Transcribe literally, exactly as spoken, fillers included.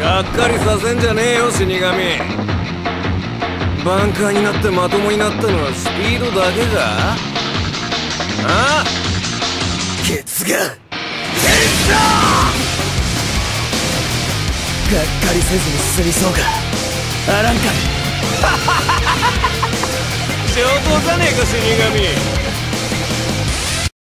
がっかりさせんじゃねえよ死神。バンカーになってまともになったのはスピードだけか。ああケツがテンだ。がっかりせずに進みそうか。あらんかい上等じゃねえか死神。